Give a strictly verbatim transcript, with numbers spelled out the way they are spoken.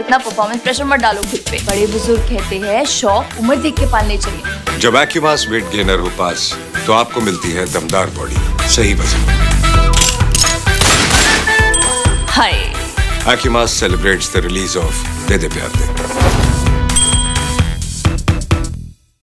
इतना performance pressure मत डालो खुद पे। बड़े बुजुर्ग कहते हैं शौक उम्र देख के पालने चाहिए। जब एक्यूमास वेट गेनर हो पास तो आपको मिलती है दमदार बॉडी, सही वजन। हाय एक्यूमास celebrates the release of De De Pyaar they.